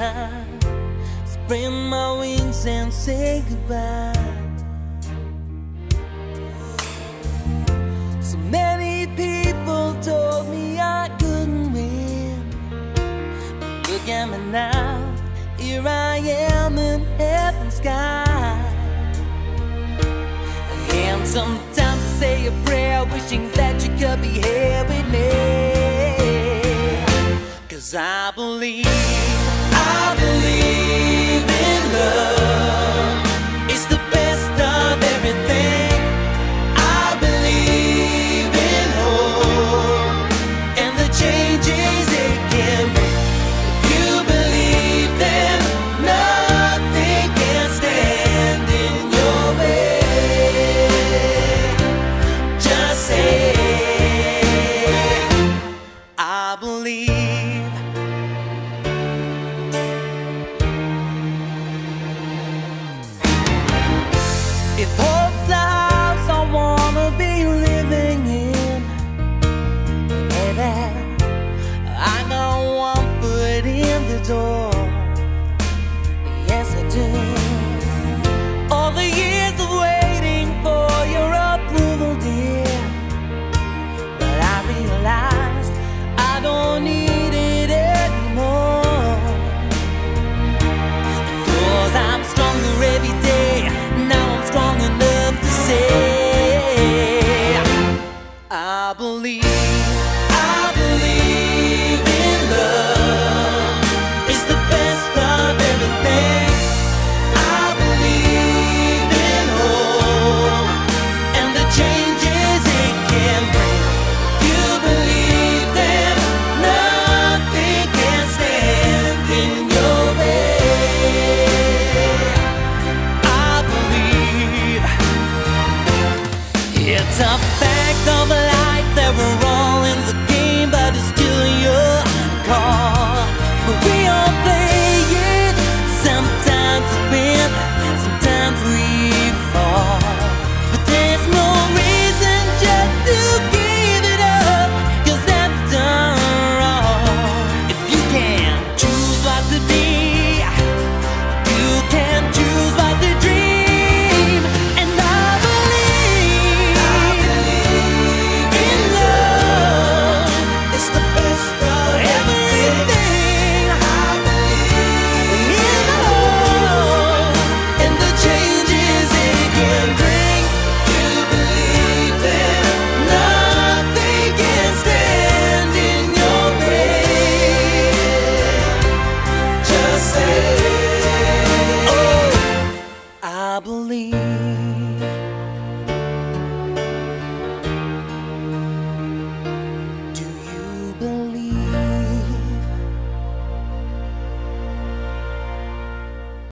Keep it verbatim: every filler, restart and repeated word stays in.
time, spread my wings and say goodbye. So many people told me I couldn't win, but look at me now, here I am in heaven's sky. And sometimes I say a prayer wishing that you could be here with me, 'cause I believe, I believe in love. It's the best of everything. I believe in hope and the changes it can bring. If you believe, then nothing can stand in your way. Just say, I believe. If hope's the house I wanna be living in, baby, I got one foot in the door. Yes, I do. All the years of waiting for your approval, dear, but I realized I don't need it anymore. 'Cause I'm stronger every day. Now I'm strong enough to say, I believe, I believe in love. It's the best of everything. I believe in hope and the changes it can bring. If you believe, then nothing can stand in your way. I believe. It's a fact of life that we're all in the game, but it's still your call. But we all play it. Sometimes we win, sometimes